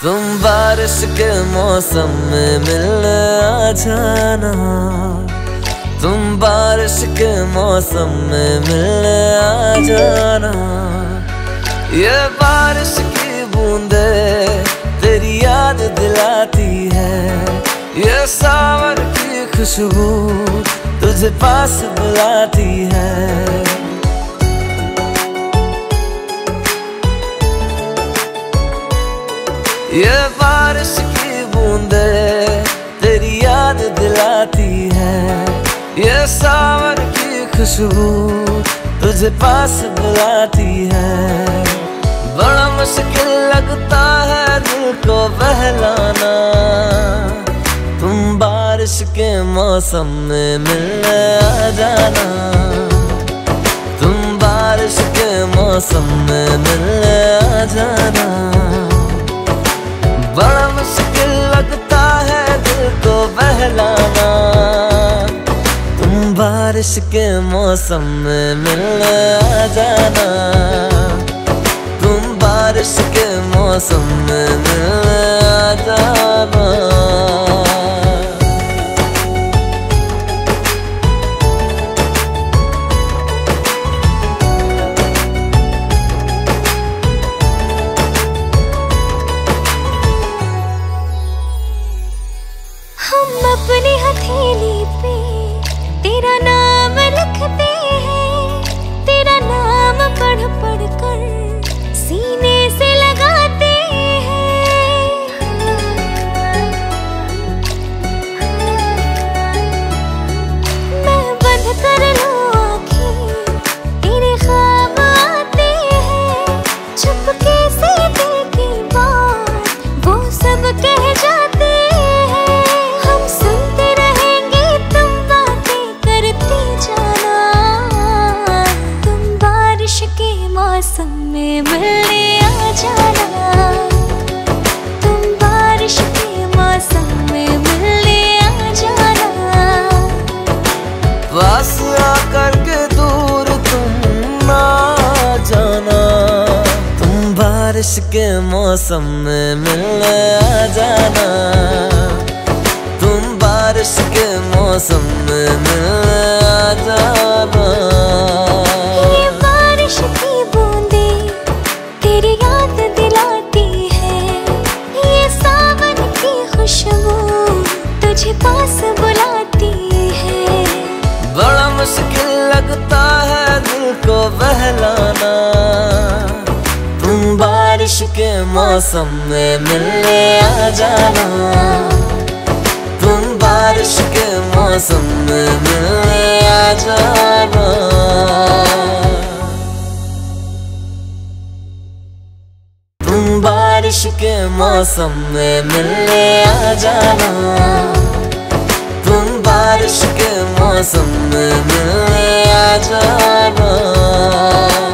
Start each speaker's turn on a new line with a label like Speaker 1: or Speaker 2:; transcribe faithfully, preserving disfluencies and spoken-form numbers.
Speaker 1: तुम बारिश के मौसम में मिलने आ जाना, तुम बारिश के मौसम में मिलने आ जाना। ये बारिश की बूंदे तेरी याद दिलाती है, ये सावन की खुशबू तुझे पास बुलाती है। ये बारिश की बूंदे तेरी याद दिलाती है, ये सावन की खुशबू तुझे पास बुलाती है। बड़ा मुश्किल लगता है दिल को बहलाना, तुम बारिश के मौसम में मिलने आ जाना, तुम बारिश के मौसम में मिलने आ जाना। बड़ा मुश्किल लगता है दिल को बहलाना, तुम बारिश के मौसम में मिलने आ जाना, तुम बारिश के मौसम में मिलने आ जाना।
Speaker 2: अपनी हथेली पे तेरा नाम लिखते हैं, तेरा नाम पढ़ पढ़ कर सीने से लगाते हैं। मैं बंद कर लूं आँखें, तेरे ख्वाब आते हैं, चुपके से दिल की बात वो सब कह जाते हैं। मौसम में मिलने आ जाना, तुम बारिश के मौसम में मिलने आ जाना।
Speaker 1: पास आकर के दूर तुम ना जाना, तुम बारिश के मौसम में मिलने आ जाना, तुम बारिश के मौसम में मिलने आ जाना।
Speaker 2: तुझे पास बुलाती है।
Speaker 1: बड़ा मुश्किल लगता है दिल को बहलाना, तुम बारिश के मौसम में मिलने आ जाना, तुम बारिश के मौसम में मिलने आ जाना। तुम बारिश के मौसम में मिलने आ जाना, तुम बारिश के मौसम में मिलने आ जाना।